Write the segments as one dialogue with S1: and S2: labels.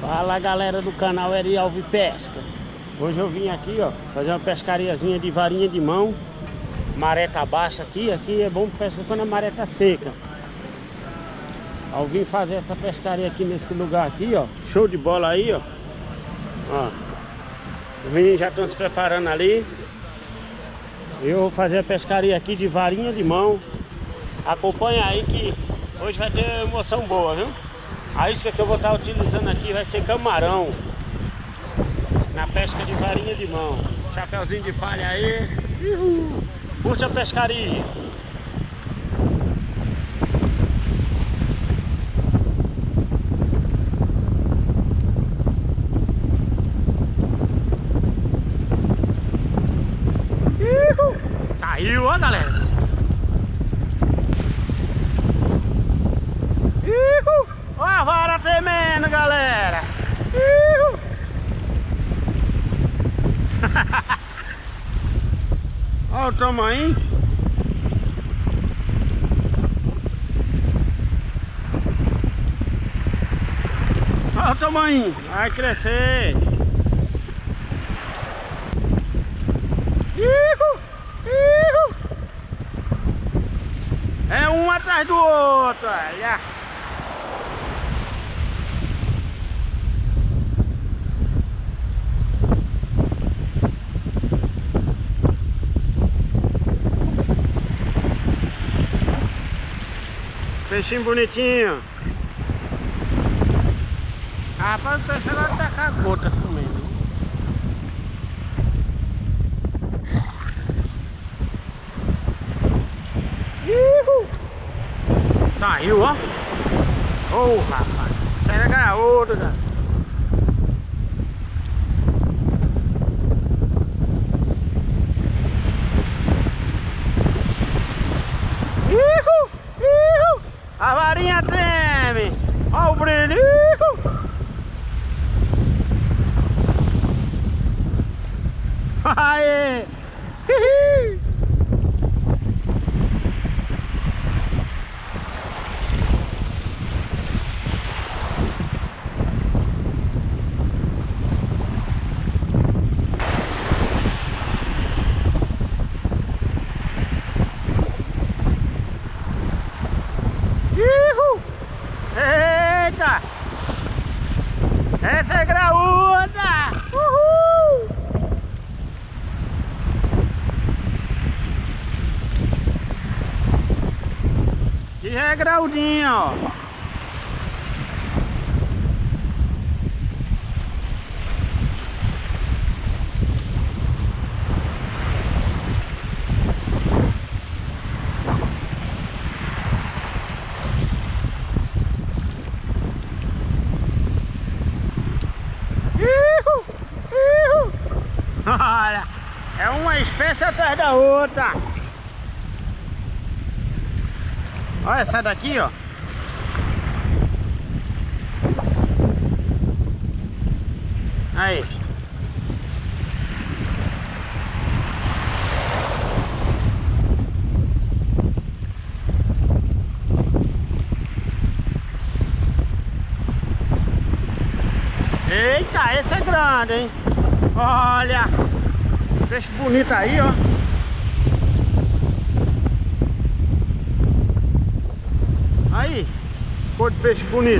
S1: Fala galera do canal Erialvi Pesca. Hoje eu vim aqui, ó, fazer uma pescariazinha de varinha de mão. Maré tá baixa aqui é bom pescar quando a maré tá seca. Eu vim fazer essa pescaria aqui nesse lugar aqui, ó. Show de bola aí, ó. Ó. Os meninos já estão se preparando ali. Eu vou fazer a pescaria aqui de varinha de mão. Acompanha aí que hoje vai ter emoção boa, viu? A isca que eu vou estar utilizando aqui vai ser camarão. Na pesca de varinha de mão. Chapeuzinho de palha aí. Puxa a pescaria. Saiu, ó galera. Ó a vara tremendo, galera. Olha o tamanho. Olha o tamanho. Vai crescer. É um atrás do outro. Olha. Peixinho bonitinho. Rapaz, o peixe agora tá com a gota comendo. Saiu, ó. Ô, rapaz. Será que é outro, cara? A varinha treme. Ó o brilho. Aê. Eita! Essa é graúda! Uhul! Que é graudinha, ó! Olha, é uma espécie atrás da outra. Olha essa daqui, ó. Aí. Eita, esse é grande, hein? Olha, peixe bonito aí, ó. Aí, cor de peixe bonito.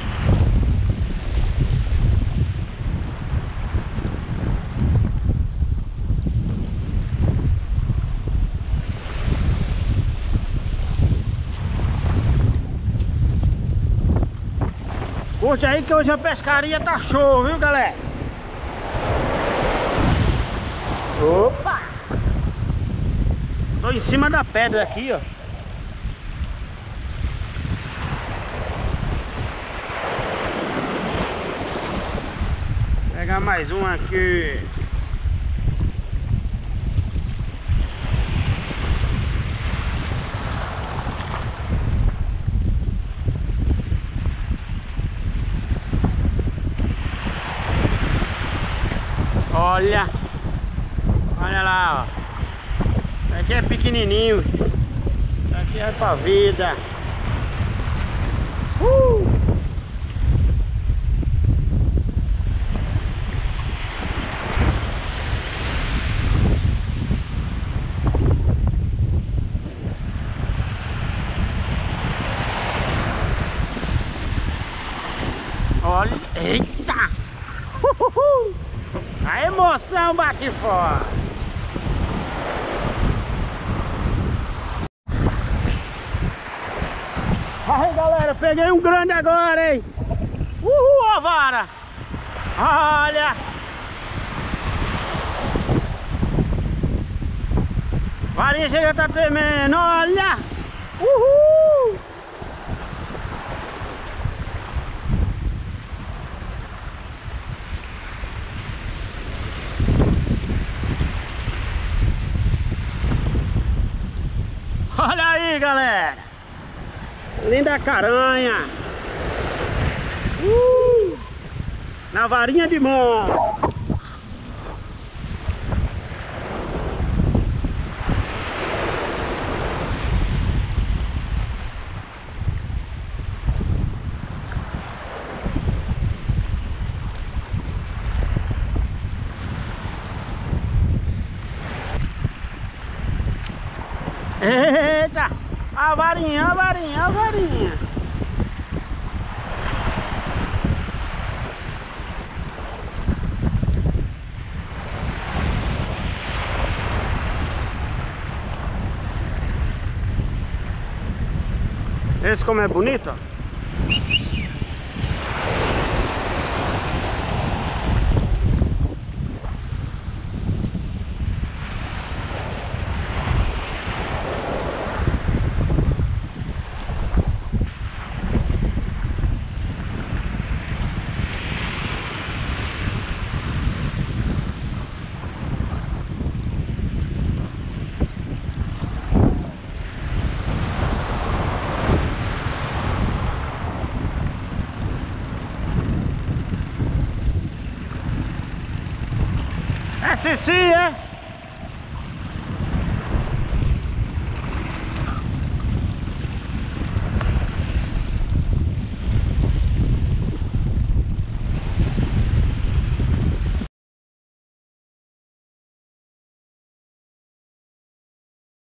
S1: Curte aí que hoje a pescaria tá show, viu galera? Opa! Tô em cima da pedra aqui, ó. Vou pegar mais um aqui. Olha. Olha lá, ó. Aqui é pequenininho. Aqui é pra vida. emoção bate forte. Aí galera, peguei um grande agora, hein? Uhul, ó, vara! Olha! Varinha chega a tá tremendo, olha! Uhul! Olha aí, galera! Linda caranha! Na varinha de mão! Eita! A varinha, a varinha, a varinha! Esse como é bonito, ó. É Cici, é?